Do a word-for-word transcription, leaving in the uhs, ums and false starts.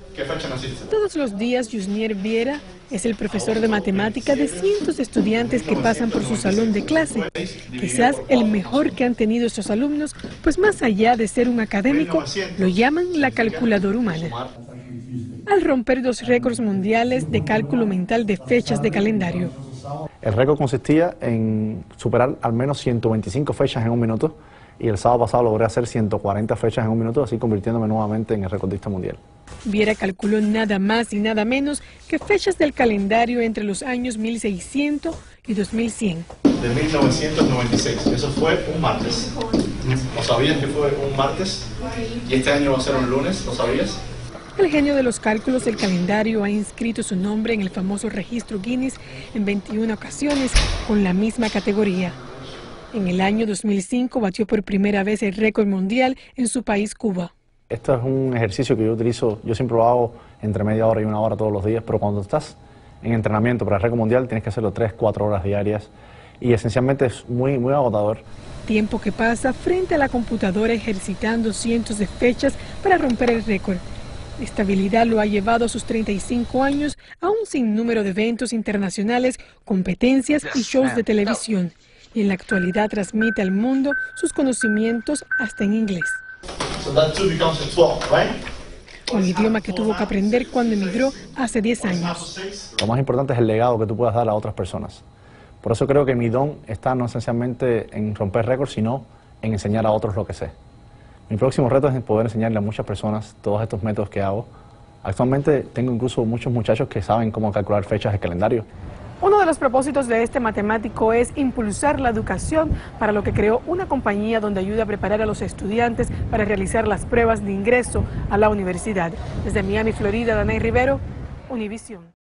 ¿Qué fecha naciste? Todos los días, Yusnier Viera es el profesor de matemática de cientos de estudiantes que pasan por su salón de clase. Quizás el mejor que han tenido estos alumnos, pues más allá de ser un académico, lo llaman la calculadora humana. Al romper dos récords mundiales de cálculo mental de fechas de calendario. El récord consistía en superar al menos ciento veinticinco fechas en un minuto y el sábado pasado logré hacer ciento cuarenta fechas en un minuto, así convirtiéndome nuevamente en el recordista mundial. Viera calculó nada más y nada menos que fechas del calendario entre los años mil seiscientos y dos mil cien. De mil novecientos noventa y seis, eso fue un martes. ¿Lo sabías que fue un martes? Y este año va a ser un lunes, ¿lo sabías? El genio de los cálculos del calendario ha inscrito su nombre en el famoso registro Guinness en veintiuna ocasiones con la misma categoría. En el año dos mil cinco batió por primera vez el récord mundial en su país, Cuba. Esto es un ejercicio que yo utilizo, yo siempre lo hago entre media hora y una hora todos los días, pero cuando estás en entrenamiento para el récord mundial tienes que hacerlo tres, cuatro horas diarias y esencialmente es muy, muy agotador. Tiempo que pasa frente a la computadora ejercitando cientos de fechas para romper el récord. Esta habilidad lo ha llevado a sus treinta y cinco años a un sinnúmero de eventos internacionales, competencias y shows de televisión. Y en la actualidad transmite al mundo sus conocimientos hasta en inglés. Un idioma que tuvo que aprender cuando emigró hace diez años. Lo más importante es el legado que tú puedas dar a otras personas. Por eso creo que mi don está no esencialmente en romper récords, sino en enseñar a otros lo que sé. Mi próximo reto es poder enseñarle a muchas personas todos estos métodos que hago. Actualmente tengo incluso muchos muchachos que saben cómo calcular fechas de calendario. Uno de los propósitos de este matemático es impulsar la educación, para lo que creó una compañía donde ayuda a preparar a los estudiantes para realizar las pruebas de ingreso a la universidad. Desde Miami, Florida, Danay Rivero, Univisión.